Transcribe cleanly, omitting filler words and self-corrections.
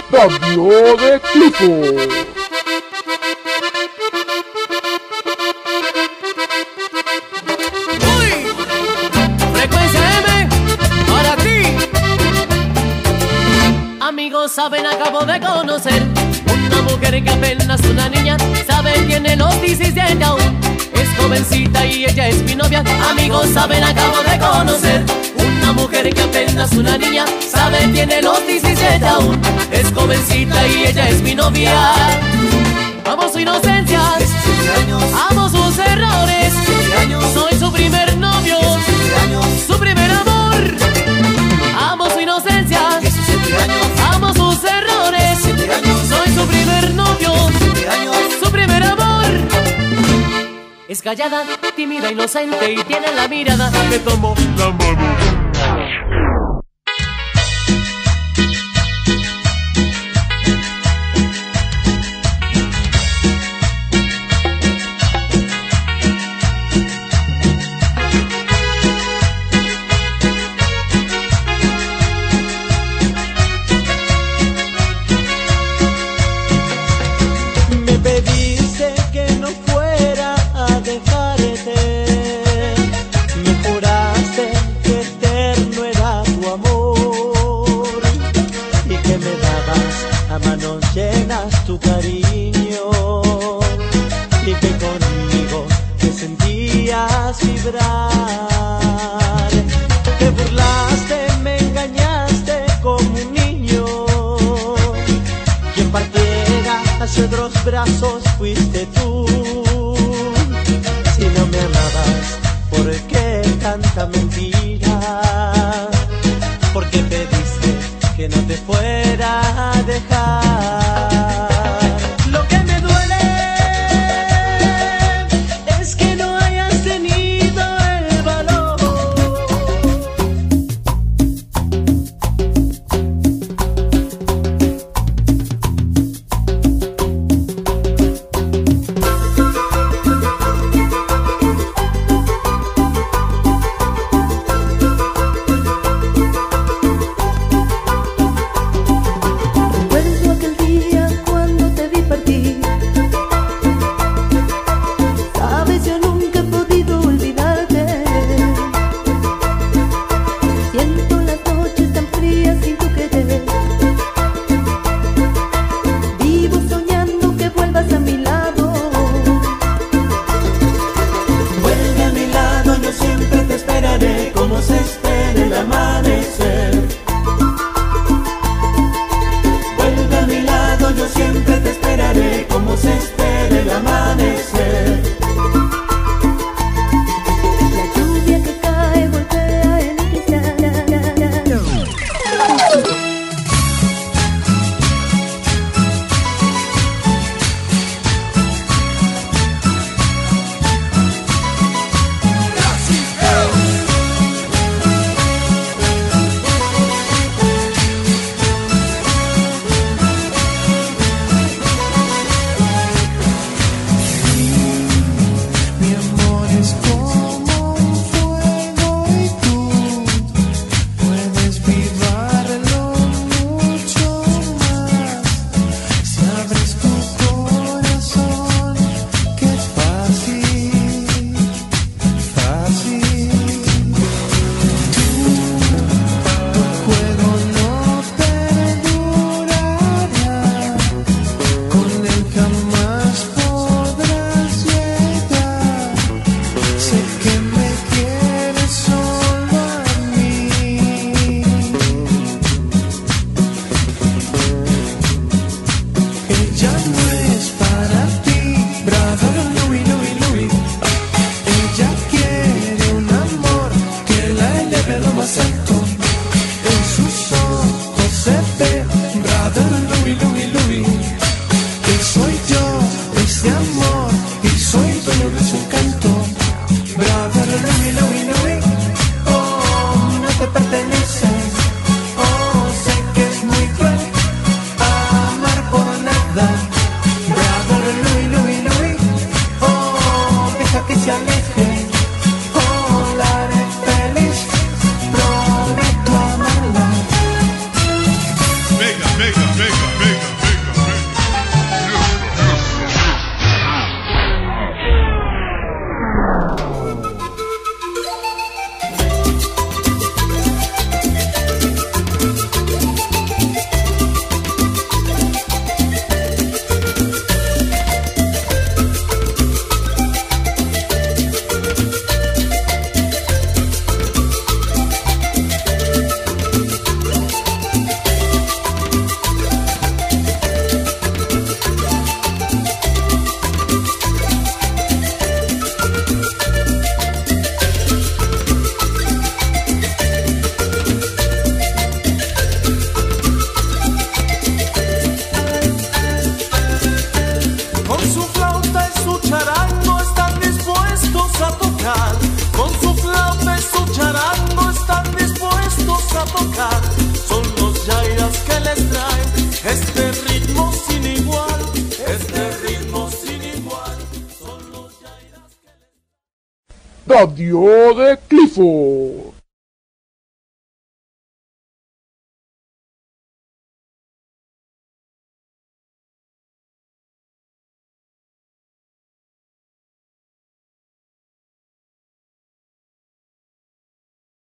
Radio de Clifford. Amigos, saben, acabo de conocer una mujer que apenas una niña, sabe, tiene los 17 aún, es jovencita y ella es mi novia. Amigos, saben, acabo de conocer una mujer que apenas una niña, sabe, tiene los 17 aún, es jovencita y ella es mi novia. Amo su inocencia, amo sus errores, soy su primer novio, su primer amor. Amo su inocencia, amo sus errores, soy su primer novio, su primer amor. Es callada, tímida, inocente y tiene la mirada. Me tomó la mano. Tu cariño y que conmigo te sentías vibrar. Te burlaste, me engañaste como un niño. Quien partiera hacia otros brazos fuiste tú. Si no me amabas, ¿por qué tanta mentira? ¿Por qué pediste que no te fuera a dejar? bailar, son los yairas que les traen este ritmo sin igual, este ritmo sin igual, son los yairas que les... Radio de Clifford.